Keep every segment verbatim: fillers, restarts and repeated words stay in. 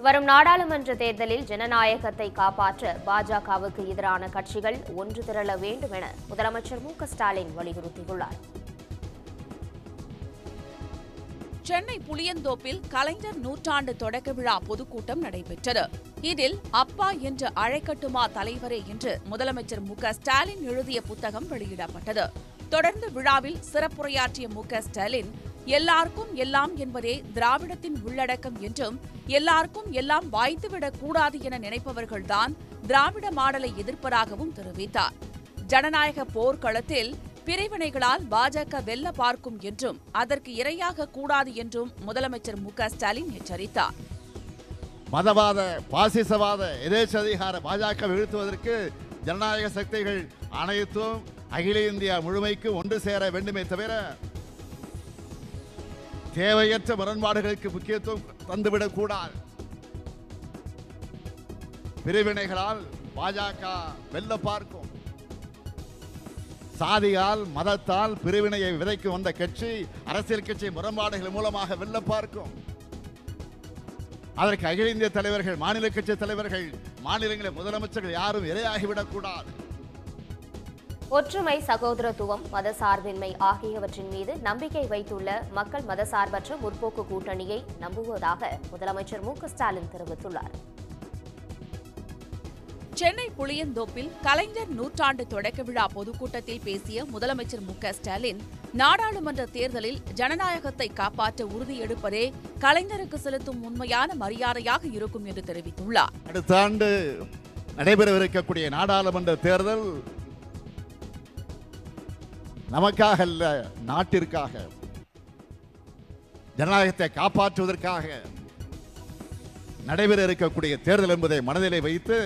வரும் நாடாளுமன்ற தேர்தலில் ஜனநாயகத்தை காப்பாற்ற பாஜகவுக்கு எதிரான கட்சிகள் ஒன்று திரள வேண்டும் என முதலமைச்சர் மு க ஸ்டாலின் வலியுறுத்தியுள்ளார். சென்னை புளியந்தோப்பில் கலைஞர் நூற்றாண்டு தொடக்க விழா பொதுக்கூட்டம் நடைபெற்றது. இதில் அப்பா என்று அழைக்கட்டுமா தலைவரே என்று முதலமைச்சர் மு க ஸ்டாலின் எழுதிய புத்தகம் வெளியிடப்பட்டது. தொடர்ந்து விழாவில் சிறப்புரையாற்றிய மு க ஸ்டாலின், எல்லாருக்கும் எல்லாம் என்பதே திராவிடத்தின் உள்ளடக்கம் என்றும், எல்லாருக்கும் எல்லாம் வாய்த்துவிடக் கூடாது என நினைப்பவர்கள்தான் திராவிட மாடலை எதிர்ப்பதாகவும் தெரிவித்தார். ஜனநாயக போர்க்களத்தில் பிரிவினைகளால் பாஜக வெல்ல பார்க்கும் என்றும், அதற்கு இரையாக கூடாது என்றும் முதலமைச்சர் மு க ஸ்டாலின் எச்சரித்தார். மதவாத பாசிசவாத எதேச்சதிகார பாஜக வீழ்த்துவதற்கு ஜனநாயக சக்திகள் அனைத்தும் அகில இந்தியா முழுமைக்கு ஒன்று சேர வேண்டுமே தவிர தேவையற்ற முரண்பாடுகளுக்கு முக்கியத்துவம் தந்துவிடக் கூடாது. பிரிவினைகளால் பாஜக வெல்ல பார்க்கும். சாதியால் மதத்தால் பிரிவினையை விதைக்கு வந்த கட்சி அரசியல் கட்சி முரண்பாடுகள் மூலமாக வெல்ல பார்க்கும். அதற்கு அகில இந்திய தலைவர்கள், மாநில கட்சி தலைவர்கள், மாநிலங்களின் முதலமைச்சர்கள் யாரும் இரையாகிவிடக் கூடாது. ஒற்றுமை, சகோதரத்துவம், மதசார்பின்மை ஆகியவற்றின் மீது நம்பிக்கை வைத்துள்ள மக்கள் மதசார்பற்ற முற்போக்கு கூட்டணியை நம்புவதாக முதலமைச்சர் மு க ஸ்டாலின் தெரிவித்துள்ளார். சென்னை புளியந்தோப்பில் கலைஞர் நூற்றாண்டு தொடக்க விழா பொதுக்கூட்டத்தில் பேசிய முதலமைச்சர் மு க ஸ்டாலின், நாடாளுமன்ற தேர்தலில் ஜனநாயகத்தை காப்பாற்ற உறுதியெடுப்பதே கலைஞருக்கு செலுத்தும் உண்மையான மரியாதையாக இருக்கும் என்று தெரிவித்துள்ளார். அடுத்த ஆண்டு நடைபெறவிருக்கக்கூடிய நாடாளுமன்ற தேர்தல் நமக்காக அல்ல, நாட்டிற்காக, ஜனநாயகத்தை காப்பாற்றுவதற்காக நடைபெற இருக்கக்கூடிய தேர்தல் என்பதை மனதிலே வைத்து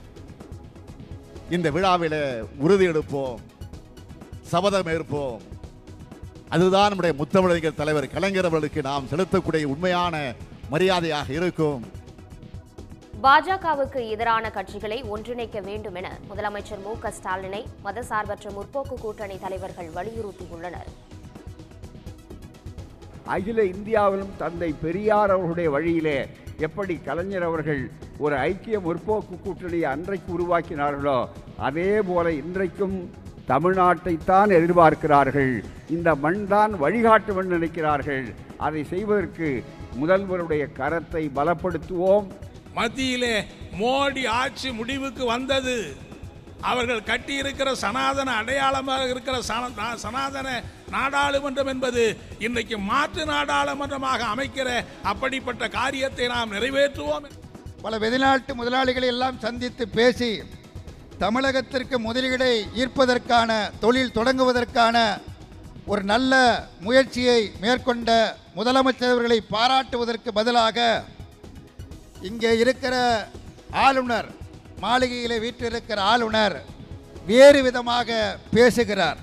இந்த விழாவிலே உறுதியெடுப்போம், சபதம் ஏற்போம். அதுதான் நம்முடைய முத்தமிழறிஞர் தலைவர் கலைஞர் அவர்களுக்கு நாம் செலுத்தக்கூடிய உண்மையான மரியாதையாக இருக்கும். பாஜகவுக்கு எதிரான கட்சிகளை ஒன்றிணைக்க வேண்டும் என முதலமைச்சர் மு க ஸ்டாலினை மதசார்பற்ற முற்போக்கு கூட்டணி தலைவர்கள் வலியுறுத்தியுள்ளனர். அகில இந்தியாவிலும் தந்தை பெரியார் அவர்களுடைய வழியிலே எப்படி கலைஞர் அவர்கள் ஒரு ஐக்கிய முற்போக்கு கூட்டணியை அன்றைக்கு உருவாக்கினார்களோ, அதே போல இன்றைக்கும் தமிழ்நாட்டைத்தான் எதிர்பார்க்கிறார்கள். இந்த மண் தான் வழிகாட்டும் என்று நினைக்கிறார்கள். அதை செய்வதற்கு முதல்வருடைய கரத்தை பலப்படுத்துவோம். மத்தியிலே மோடி ஆட்சி முடிவுக்கு வந்தது. அவர்கள் கட்டியிருக்கிற சனாதன அடையாளமாக இருக்கிற சனாதன நாடாளுமன்றம் என்பது இன்றைக்கு மாற்று நாடாளுமன்றமாக அமைக்கிற அப்படிப்பட்ட காரியத்தை நாம் நிறைவேற்றுவோம். பல வெளிநாட்டு முதலாளிகளை எல்லாம் சந்தித்து பேசி தமிழகத்திற்கு முதலீடை ஈர்ப்பதற்கான, தொழில் தொடங்குவதற்கான ஒரு நல்ல முயற்சியை மேற்கொண்ட முதலமைச்சர்களை பாராட்டுவதற்கு பதிலாக இங்கே இருக்கிற ஆளுநர், மாளிகையில் வீற்றிருக்கிற ஆளுநர் வேறு விதமாக பேசுகிறார்.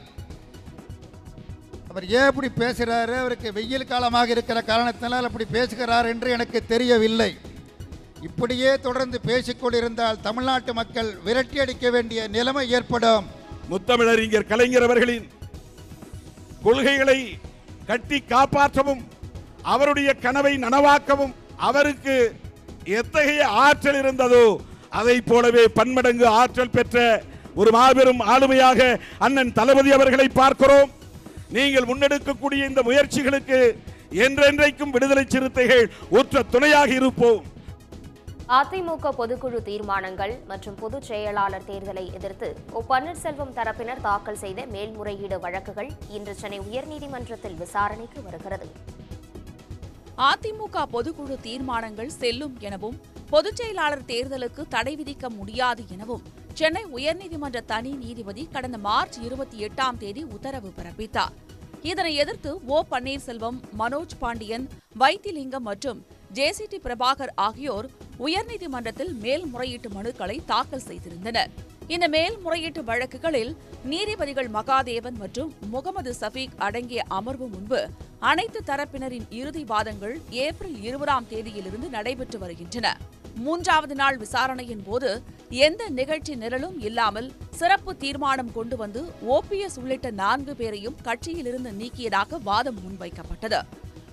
அவர் ஏன் அப்படி பேசுகிறாரு, அவருக்கு வெயில் காலமாக இருக்கிற காரணத்தினால் அப்படி பேசுகிறார் என்று எனக்கு தெரியவில்லை. இப்படியே தொடர்ந்து பேசிக்கொண்டிருந்தால் தமிழ்நாட்டு மக்கள் விரட்டி அடிக்க வேண்டிய நிலைமை ஏற்படும். முத்தமிழறிஞர் கலைஞர் அவர்களின் கொள்கைகளை கட்டி காப்பாற்றவும், அவருடைய கனவை நனவாக்கவும் அவருக்கு எத்தகைய ஆற்றல் இருந்ததோ அதை போலவே பன்மடங்கு ஆற்றல் பெற்ற ஒரு மாபெரும் ஆளுமையாக அண்ணன் தளபதி அவர்களை பார்க்கிறோம். நீங்கள் முன்னெடுக்கக்கூடிய இந்த முயற்சிகளுக்கு என்றென்றைக்கும் விடுதலை சிறுத்தைகள் உற்ற துணையாக இருப்போம். அதிமுக பொதுக்குழு தீர்மானங்கள் மற்றும் பொதுச் செயலாளர் தேர்தலை எதிர்த்து ஓ பன்னீர்செல்வம் தரப்பினர் தாக்கல் செய்த மேல்முறையீடு வழக்குகள் இன்று சென்னை உயர்நீதிமன்றத்தில் விசாரணைக்கு வருகிறது. அதிமுக பொதுக்குழு தீர்மானங்கள் செல்லும் எனவும், பொதுச் செயலாளர் தேர்தலுக்கு தடை விதிக்க முடியாது எனவும் சென்னை உயர்நீதிமன்ற தனி நீதிபதி கடந்த மார்ச் இருபத்தி எட்டாம் தேதி உத்தரவு பிறப்பித்தார். இதனை எதிர்த்து ஓ பன்னீர்செல்வம், மனோஜ் பாண்டியன், வைத்திலிங்கம் மற்றும் ஜே சி டி பிரபாகர் ஆகியோர் உயர்நீதிமன்றத்தில் மேல்முறையீட்டு மனுக்களை தாக்கல் செய்திருந்தனர். இந்த மேல்முறையீட்டு வழக்குகளில் நீதிபதிகள் மகாதேவன் மற்றும் முகமது சபீக் அடங்கிய அமர்வு முன்பு அனைத்து தரப்பினரின் இறுதி வாதங்கள் ஏப்ரல் இருபதாம் தேதியிலிருந்து நடைபெற்று வருகின்றன. மூன்றாவது நாள் விசாரணையின் போது எந்த நிகழ்ச்சி நிரலும் இல்லாமல் சிறப்பு தீர்மானம் கொண்டு வந்து ஓ பி எஸ் உள்ளிட்ட நான்கு பேரையும் கட்சியிலிருந்து நீக்கியதாக வாதம் முன்வைக்கப்பட்டது.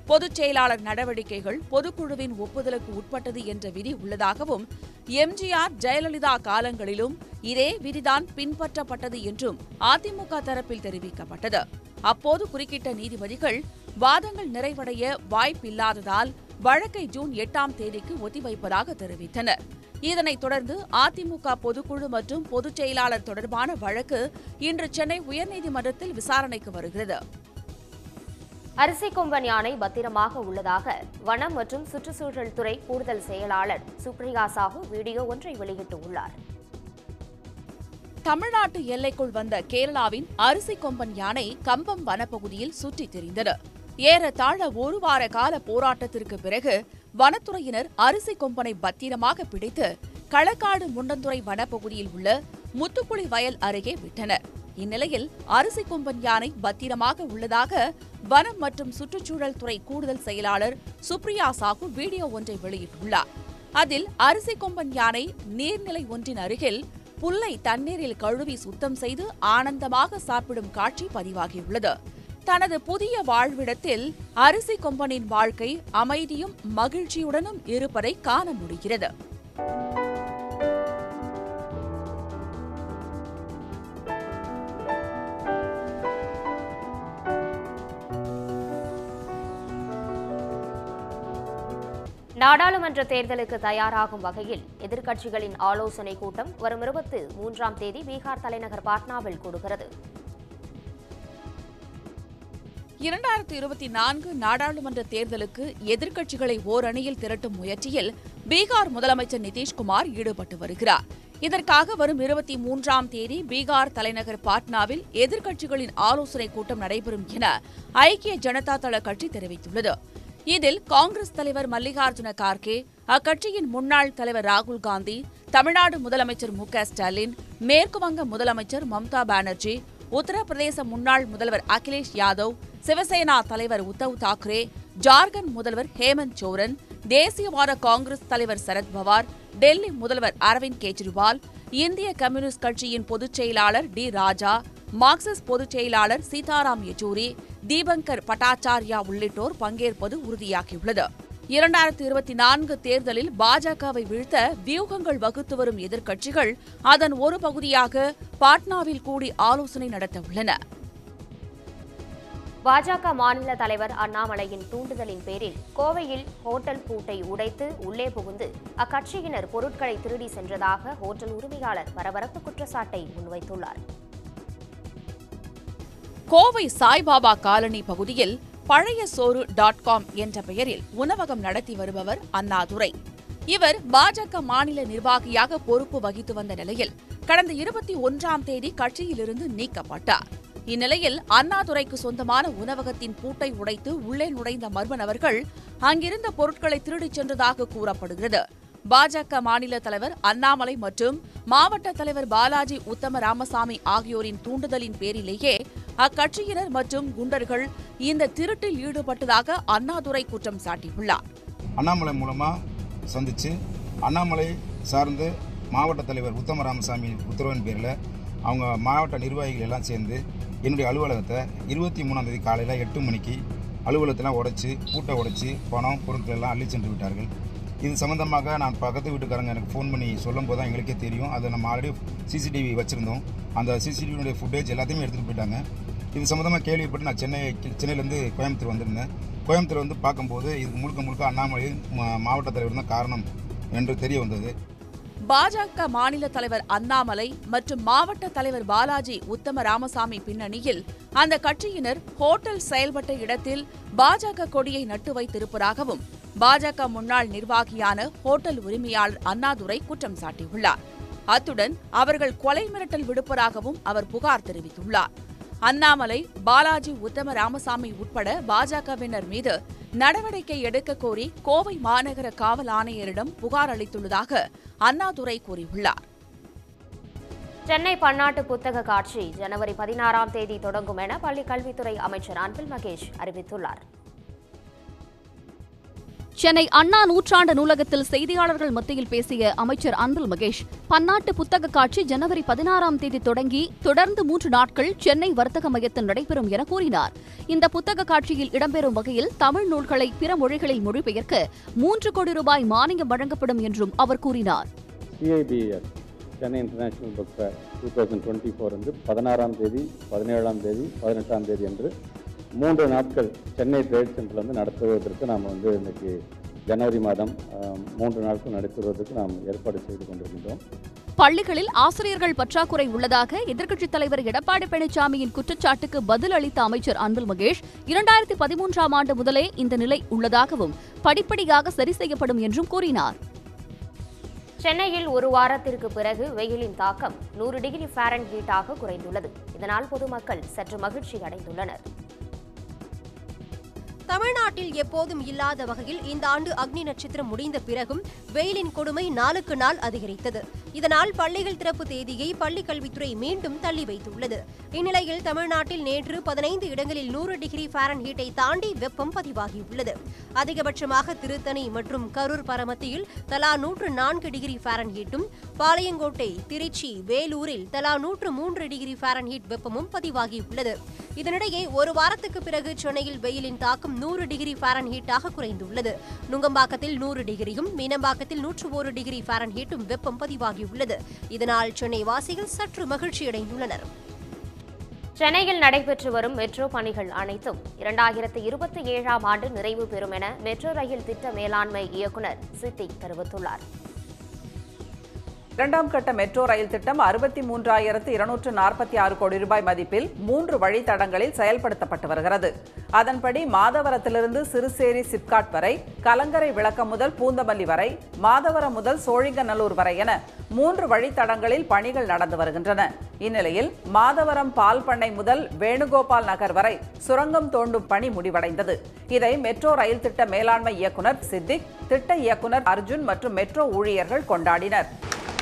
பொதுச் செயலாளர் நடவடிக்கைகள் பொதுக்குழுவின் ஒப்புதலுக்கு உட்பட்டது என்ற விதி உள்ளதாகவும் எம்ஜிஆர் ஜெயலலிதா காலங்களிலும் இதே விதிதான் பின்பற்றப்பட்டது என்றும் அதிமுக தரப்பில் தெரிவிக்கப்பட்டது. அப்போது குறுக்கிட்ட நீதிபதிகள் வாதங்கள் நிறைவடைய வாய்ப்பில்லாததால் வழக்கை ஜூன் எட்டாம் தேதிக்கு ஒத்திவைப்பதாக தெரிவித்தனர். இதனைத் தொடர்ந்து அதிமுக பொதுக்குழு மற்றும் பொதுச் செயலாளர் தொடர்பான வழக்கு இன்று சென்னை உயர்நீதிமன்றத்தில் விசாரணைக்கு வருகிறது. அரிசி கொம்பன் யானை பத்திரமாக உள்ளதாக வனம் மற்றும் சுற்றுச்சூழல் துறை கூடுதல் செயலாளர் சுப்ரியா சாஹூ வீடியோ ஒன்றை வெளியிட்டுள்ளார். தமிழ்நாட்டு எல்லைக்குள் வந்த கேரளாவின் அரிசி கொம்பன் யானை கம்பம் வனப்பகுதியில் சுற்றித் திரிந்தது. ஏறத்தாழ ஒரு வார கால போராட்டத்திற்கு பிறகு வனத்துறையினர் அரிசி கொம்பனை பத்திரமாக பிடித்து களக்காடு முண்டந்துறை வனப்பகுதியில் உள்ள முத்துக்குளி வயல் அருகே விட்டனர். இந்நிலையில் அரிசி கொம்பன் யானை பத்திரமாக உள்ளதாக வனம் மற்றும் சுற்றுச்சூழல் துறை கூடுதல் செயலாளர் சுப்ரியா சாஹூ வீடியோ ஒன்றை வெளியிட்டுள்ளார். அதில் அரிசி கொம்பன் யானை நீர்நிலை ஒன்றின் அருகில் புல்லை தண்ணீரில் கழுவி சுத்தம் செய்து ஆனந்தமாக சாப்பிடும் காட்சி பதிவாகியுள்ளது. தனது புதிய வாழ்விடத்தில் அரிசி கொம்பனின் வாழ்க்கை அமைதியும் மகிழ்ச்சியுடனும் இருப்பதை காண முடிகிறது. நாடாளுமன்ற தேர்தலுக்கு தயாராகும் வகையில் எதிர்க்கட்சிகளின் ஆலோசனை கூட்டம் வரும் இருபத்தி மூன்றாம் தேதி பீகார் தலைநகர் பாட்னாவில் கூடுகிறது. இரண்டாயிரத்தி இருபத்தி நான்கு நாடாளுமன்ற தேர்தலுக்கு எதிர்க்கட்சிகளை ஓரணியில் திரட்டும் முயற்சியில் பீகார் முதலமைச்சர் நிதிஷ்குமார் ஈடுபட்டு வருகிறார். இதற்காக வரும் இருபத்தி மூன்றாம் தேதி பீகார் தலைநகர் பாட்னாவில் எதிர்க்கட்சிகளின் ஆலோசனை கூட்டம் நடைபெறும் என ஐக்கிய ஜனதா தள கட்சி தெரிவித்துள்ளது. இதில் காங்கிரஸ் தலைவர் மல்லிகார்ஜுன கார்கே, அக்கட்சியின் முன்னாள் தலைவர் ராகுல் காந்தி, தமிழ்நாடு முதலமைச்சர் மு க ஸ்டாலின், மேற்குவங்க முதலமைச்சர் மம்தா பானர்ஜி, உத்தரப்பிரதேச முன்னாள் முதல்வர் அகிலேஷ் யாதவ், சிவசேனா தலைவர் உத்தவ் தாக்கரே, ஜார்க்கண்ட் முதல்வர் ஹேமந்த் சோரன், தேசியவாத காங்கிரஸ் தலைவர் சரத் பவார், டெல்லி முதல்வர் அரவிந்த் கெஜ்ரிவால், இந்திய கம்யூனிஸ்ட் கட்சியின் பொதுச் செயலாளர் டி ராஜா, மார்க்சிஸ்ட் பொதுச் செயலாளர் சீதாராம் யெச்சூரி, தீபங்கர் பட்டாச்சார்யா உள்ளிட்டோர் பங்கேற்பது உறுதியாகியுள்ளது. இரண்டாயிரத்தி இருபத்தி நான்கு தேர்தலில் பாஜகவை வீழ்த்த வியூகங்கள் வகுத்து வரும் எதிர்க்கட்சிகள் அதன் ஒரு பகுதியாக பாட்னாவில் கூடி ஆலோசனை நடத்த உள்ளன. பாஜக மாநில தலைவர் அண்ணாமலையின் தூண்டுதலின் பேரில் கோவையில் ஹோட்டல் பூட்டை உடைத்து உள்ளே புகுந்து அக்கட்சியினர் பொருட்களை திருடி சென்றதாக ஹோட்டல் உரிமையாளர் பரபரப்பு குற்றச்சாட்டை முன்வைத்துள்ளார். கோவை சாய்பாபா காலனி பகுதியில் பழைய சோறு டாட் காம் என்ற பெயரில் உணவகம் நடத்தி வருபவர் அண்ணாதுரை. இவர் பாஜக மாநில நிர்வாகியாக பொறுப்பு வகித்து வந்த நிலையில் கடந்த இருபத்தி ஒன்றாம் தேதி கட்சியிலிருந்து நீக்கப்பட்டார். இந்நிலையில் அண்ணாதுரைக்கு சொந்தமான உணவகத்தின் பூட்டை உடைத்து உள்ளே நுழைந்த மர்ம நபர்கள் அங்கிருந்த பொருட்களை திருடிச் சென்றதாக கூறப்படுகிறது. பாஜக மாநில தலைவர் அண்ணாமலை மற்றும் மாவட்ட தலைவர் பாலாஜி உத்தம ராமசாமி ஆகியோரின் தூண்டுதலின் பேரிலேயே அக்கட்சியினர் மற்றும் குண்டர்கள் இந்த திருட்டில் ஈடுபட்டதாக அண்ணாதுரை குற்றம் சாட்டியுள்ளார். அண்ணாமலை மூலமா சந்திச்சு அண்ணாமலை சார்ந்து மாவட்ட தலைவர் உத்தம ராமசாமி உத்தரவின் பேரில் அவங்க மாவட்ட நிர்வாகிகள் எல்லாம் சேர்ந்து என்னுடைய அலுவலகத்தை இருபத்தி மூணாம் தேதி காலையில் எட்டு மணிக்கு அலுவலகத்தெல்லாம் உடைச்சி பூட்டை உடைச்சி பணம் பொருட்கள் எல்லாம் அள்ளி சென்று விட்டார்கள். இது சம்பந்தமாக நான் பக்கத்து வீட்டுக்காரங்க எனக்கு ஃபோன் பண்ணி சொல்லும் போது தான் எங்களுக்கே தெரியும். அதை நம்ம ஆல்ரெடி சிசிடிவி வச்சுருந்தோம். அந்த சிசிடிவியுடைய ஃபுட்டேஜ் எல்லாத்தையுமே எடுத்துகிட்டு போயிட்டாங்க. இது சம்மந்தமாக கேள்விப்பட்டு நான் சென்னை சென்னையிலேருந்து கோயம்புத்தூர் வந்திருந்தேன். கோயம்புத்தூர் வந்து பார்க்கும்போது இதுக்கு முழுக்க முழுக்க அண்ணாமலை மாவட்ட தலைவர் தான் காரணம் என்று தெரிய வந்தது. பாஜக மாநில தலைவர் அண்ணாமலை மற்றும் மாவட்ட தலைவர் பாலாஜி உத்தம ராமசாமி பின்னணியில் அந்த கட்சியினர் ஹோட்டல் செயல்பட்ட இடத்தில் பாஜக கொடியை நட்டு வைத்திருப்பதாகவும் பாஜக முன்னாள் நிர்வாகியான ஹோட்டல் உரிமையாளர் அண்ணாதுரை குற்றம் சாட்டியுள்ளார். அத்துடன் அவர்கள் கொலை மிரட்டல் விடுப்பதாகவும் அவர் புகார் தெரிவித்துள்ளார். அண்ணாமலை, பாலாஜி உத்தம ராமசாமி உட்பட பாஜகவினர் மீது நடவடிக்கை எடுக்க கோரி கோவை மாநகர காவல் ஆணையரிடம் புகார் அளித்துள்ளதாக அண்ணாதுரை கூறியுள்ளார். சென்னை பன்னாட்டு புத்தக காட்சி ஜனவரி பதினாறாம் தேதி தொடங்கும் என பள்ளிக் கல்வித்துறை அமைச்சர் அன்பில் மகேஷ் அறிவித்துள்ளார். சென்னை அண்ணா நூற்றாண்டு நூலகத்தில் செய்தியாளர்கள் மத்தியில் பேசிய அமைச்சர் அன்பில் மகேஷ், பன்னாட்டு புத்தக காட்சி ஜனவரி பதினாறாம் தேதி தொடங்கி தொடர்ந்து மூன்று நாட்கள் சென்னை வர்த்தக மையத்தில் நடைபெறும் என கூறினார். இந்த புத்தக காட்சியில் இடம்பெறும் வகையில் தமிழ் நூல்களை பிற மொழிகளில் மொழிபெயர்க்க மூன்று கோடி ரூபாய் மானியம் வழங்கப்படும் என்றும் அவர் கூறினார். CIBS Chennai international book fair two thousand twenty four வந்து பதினாறாம் தேதி பதினேழாம் தேதி பதினெட்டாம் தேதி என்று மூன்று நாட்கள் சென்னை ட்ரேட் சென்டரில் வந்து நடத்துவதற்கு நாம் வந்து இன்னைக்கு ஜனவரி மாதம் மூன்று நாட்கள் நடத்துவதற்கு நாம் ஏற்பாடு செய்து கொண்டிருக்கின்றோம். பள்ளிகளில் ஆசிரியர்கள் பற்றாக்குறை உள்ளதாக எதிர்க்கட்சித் தலைவர் எடப்பாடி பழனிசாமியின் குற்றச்சாட்டுக்கு பதில் அளித்த அமைச்சர் அன்பில் மகேஷ், இரண்டாயிரத்தி பதிமூன்றாம் ஆண்டு முதலே இந்த நிலை உள்ளதாகவும் படிப்படியாக சரி செய்யப்படும் என்றும் கூறினார். சென்னையில் ஒரு வாரத்திற்கு பிறகு வெயிலின் தாக்கம் நூறு டிகிரி ஃபாரன்ஹீட்டாக குறைந்துள்ளது. இதனால் பொதுமக்கள் சற்று மகிழ்ச்சி அடைந்துள்ளனர். தமிழ்நாட்டில் எப்போதும் இல்லாத வகையில் இந்த ஆண்டு அக்னி நட்சத்திரம் முடிந்த பிறகும் வெயிலின் கொடுமை நாளுக்கு நாள் அதிகரித்தது. இதனால் பள்ளிகள் திறப்பு தேதியை பள்ளிக் கல்வித்துறை மீண்டும் தள்ளி வைத்துள்ளது. இந்நிலையில் தமிழ்நாட்டில் நேற்று பதினைந்து இடங்களில் நூறு டிகிரி ஃபாரன்ஹீட்டை தாண்டி வெப்பம் பதிவாகியுள்ளது. அதிகபட்சமாக திருத்தணி மற்றும் கரூர் பரமத்தியில் தலா நூற்று நான்கு டிகிரி ஃபாரன்ஹீட்டும், பாளையங்கோட்டை, திருச்சி, வேலூரில் தலா நூற்று மூன்று டிகிரி ஃபாரன்ஹீட் வெப்பமும் பதிவாகியுள்ளது. இதனிடையே ஒரு வாரத்துக்கு பிறகு சென்னையில் வெயிலின் தாக்கம் நூறு டிகிரி ஃபாரன்ஹீட்டாக குறைந்துள்ளது. நுங்கம்பாக்கத்தில் நூறு டிகிரியும், மீனம்பாக்கத்தில் நூற்று ஒரு டிகிரி ஃபாரன்ஹீட்டும் வெப்பம் பதிவாகியுள்ளது. இதனால் சென்னை வாசிகள் சற்று மகிழ்ச்சியடைந்துள்ளனர். சென்னையில் நடைபெற்று வரும் மெட்ரோ பணிகள் அனைத்தும் இரண்டாயிரத்து இருபத்தி ஏழாம் ஆண்டு நிறைவு பெறும் என மெட்ரோ ரயில் திட்ட மேலாண்மை இயக்குநர் சித்திக் தெரிவித்துள்ளார். இரண்டாம் கட்ட மெட்ரோ ரயில் திட்டம் அறுபத்தி மூன்றாயிரத்து இருநூற்று நாற்பத்தி ஆறு கோடி ரூபாய் மதிப்பில் மூன்று வழித்தடங்களில் செயல்படுத்தப்பட்டு வருகிறது. அதன்படி மாதவரத்திலிருந்து சிறுசேரி சிப்காட் வரை, கலங்கரை விளக்கம் முதல் பூந்தமல்லி வரை, மாதவரம் முதல் சோழிங்கநல்லூர் வரை என மூன்று வழித்தடங்களில் பணிகள் நடந்து வருகின்றன. இந்நிலையில் மாதவரம் பால் பண்ணை முதல் வேணுகோபால் நகர் வரை சுரங்கம் தோண்டும் பணி முடிவடைந்தது. இதை மெட்ரோ ரயில் திட்ட மேலாண்மை இயக்குநர் சித்திக், திட்ட இயக்குநர் அர்ஜுன் மற்றும் மெட்ரோ ஊழியர்கள் கொண்டாடினர்.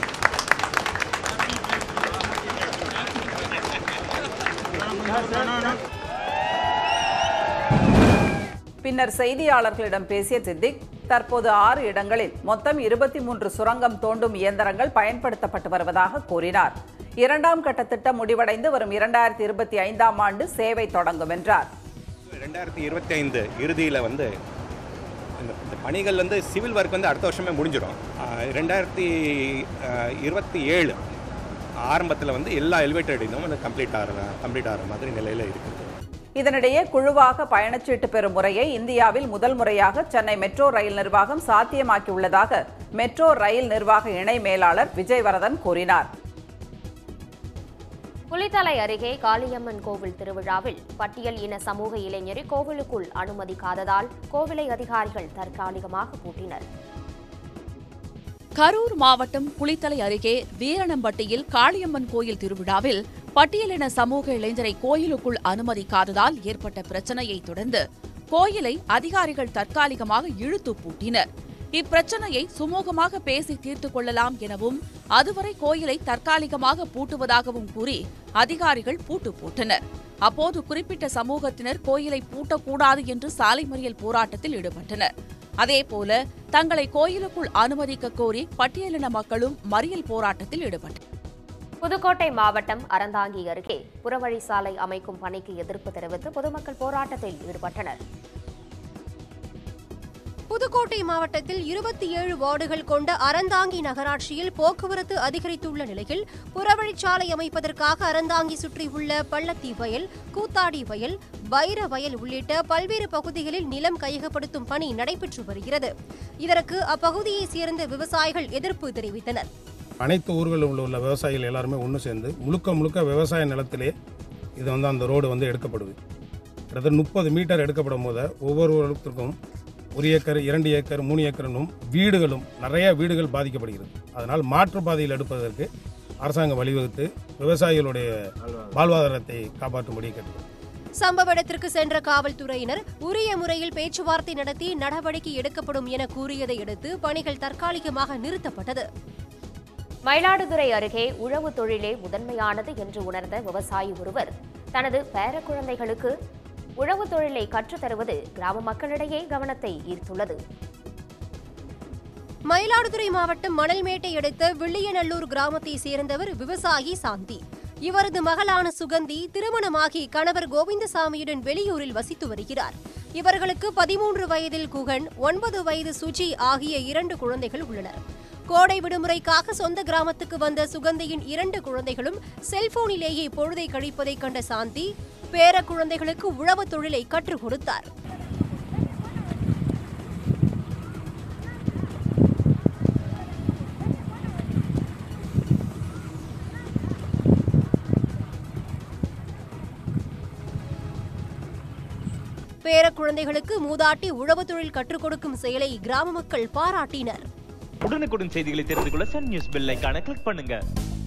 பின்னர் செய்தியாளர்களிடம் பேசிய சித்திக், தற்போது ஆறு இடங்களில் மொத்தம் இருபத்தி மூன்று சுரங்கம் தோண்டும் இயந்திரங்கள் பயன்படுத்தப்பட்டு வருவதாக கூறினார். இரண்டாம் கட்ட திட்டம் முடிவடைந்து வரும் இரண்டாயிரத்தி இருபத்தி ஐந்தாம் ஆண்டு சேவை தொடங்கும் என்றார். இரண்டாயிரத்தி இருபத்தி ஐந்து இறுதியில் வந்து இந்த பணிகள் வந்து சிவில் ஒர்க் வந்து அடுத்த வருஷமே முடிஞ்சிடும். ரெண்டாயிரத்தி இருபத்தி ஏழு ஆரம்பத்தில் வந்து எல்லா எலிவேட்டடும் வந்து கம்ப்ளீட் ஆகிற கம்ப்ளீட் ஆகிற மாதிரி நிலையில் இருக்குது. இதனிடையே குழுவாக பயணச்சீட்டு பெறும் முறையை இந்தியாவில் முதல் முறையாக சென்னை மெட்ரோ ரயில் நிர்வாகம் சாத்தியமாக்கியுள்ளதாக மெட்ரோ ரயில் நிர்வாக இணை மேலாளர் விஜயவரதன் கூறினார். குளித்தலை அருகே காளியம்மன் கோவில் திருவிழாவில் பட்டியல் இன சமூக இளைஞரை கோவிலுக்குள் அனுமதிக்காததால் கோவிலை அதிகாரிகள் தற்காலிகமாக பூட்டினர். கரூர் மாவட்டம் குளித்தலை அருகே வீரணம்பட்டியில் காளியம்மன் கோயில் திருவிழாவில் பட்டியலின சமூக இளைஞரை கோயிலுக்குள் அனுமதிக்காததால் ஏற்பட்ட பிரச்சனையை தொடர்ந்து கோயிலை அதிகாரிகள் தற்காலிகமாக இழுத்து பூட்டினர். இப்பிரச்சனையை சுமூகமாக பேசி தீர்த்துக் கொள்ளலாம் எனவும் அதுவரை கோயிலை தற்காலிகமாக பூட்டுவதாகவும் கூறி அதிகாரிகள் பூட்டு போட்டனர். அப்போது குறிப்பிட்ட சமூகத்தினர் கோயிலை பூட்டக்கூடாது என்று சாலை மறியல் போராட்டத்தில் ஈடுபட்டனர். அதேபோல தங்களை கோயிலுக்குள் அனுமதிக்க கோரி பட்டியலின மக்களும் மறியல் போராட்டத்தில் ஈடுபட்டனர். புதுக்கோட்டை மாவட்டம் அறந்தாங்கி அருகே புறவழி சாலை அமைக்கும் பணிக்கு எதிர்ப்பு தெரிவித்து பொதுமக்கள் போராட்டத்தில் ஈடுபட்டனர். புதுக்கோட்டை மாவட்டத்தில் இருபத்தி ஏழு வார்டுகள் கொண்ட அறந்தாங்கி நகராட்சியில் போக்குவரத்து அதிகரித்துள்ள நிலையில் புறவழிச்சாலை அமைப்பதற்காக அறந்தாங்கி சுற்றியுள்ள பள்ளத்தி வயல், கூத்தாடி வயல், வைர வயல் உள்ளிட்ட பல்வேறு பகுதிகளில் நிலம் கையகப்படுத்தும் பணி நடைபெற்று வருகிறது. இதற்கு அப்பகுதியைச் சேர்ந்த விவசாயிகள் எதிர்ப்பு தெரிவித்தனர். அனைத்து ஊர்களில் உள்ள விவசாயிகள் எல்லாருமே ஒன்று சேர்ந்து முழுக்க முழுக்க விவசாய நிலத்திலே இது வந்து அந்த ரோடு வந்து எடுக்கப்படுது. கிட்டத்தட்ட முப்பது மீட்டர் எடுக்கப்படும் போது ஒவ்வொரு இடத்திற்கும் ஒரு ஏக்கர், இரண்டு ஏக்கர், மூணு ஏக்கரும் வீடுகளும் நிறைய வீடுகள் பாதிக்கப்படுகிறது. அதனால் மாற்றுப்பாதையில் எடுப்பதற்கு அரசாங்கம் வழிவகுத்து விவசாயிகளுடைய வாழ்வாதாரத்தை காப்பாற்றும்படி கேட்டுக்கொள்கிறோம். சம்பவ இடத்திற்கு சென்ற காவல்துறையினர் உரிய முறையில் பேச்சுவார்த்தை நடத்தி நடவடிக்கை எடுக்கப்படும் என கூறியதை அடுத்து பணிகள் தற்காலிகமாக நிறுத்தப்பட்டது. மயிலாடுதுறை அருகே உழவு தொழிலே முதன்மையானது என்று உணர்ந்த விவசாயி ஒருவர் தனது பேர குழந்தைகளுக்கு உழவு தொழிலை கற்றுத்தருவது கிராம மக்களிடையே கவனத்தை ஈர்த்துள்ளது. மயிலாடுதுறை மாவட்டம் மணல்மேட்டை அடுத்த வில்லியநல்லூர் கிராமத்தை சேர்ந்தவர் விவசாயி சாந்தி. இவரது மகளான சுகந்தி திருமணமாகி கணவர் கோவிந்தசாமியுடன் வெளியூரில் வசித்து வருகிறார். இவர்களுக்கு பதிமூன்று வயதில் குகன், ஒன்பது வயது சுஜி ஆகிய இரண்டு குழந்தைகள் உள்ளனர். கோடை விடுமுறைக்காக சொந்த கிராமத்துக்கு வந்த சுகந்தியின் இரண்டு குழந்தைகளும் செல்போனிலேயே பொழுதை கழிப்பதை கண்ட சாந்தி பேர குழந்தைகளுக்கு உழவு தொழிலை கற்றுக் கொடுத்தார். பேர குழந்தைகளுக்கு மூதாட்டி உழவு தொழில் கற்றுக் கொடுக்கும் செயலை கிராம மக்கள் பாராட்டினர். உடனுக்குடன் செய்திகளை தெரிந்து கொள்ள சன் நியூஸ் பெல் ஐகானை கிளிக் பண்ணுங்க.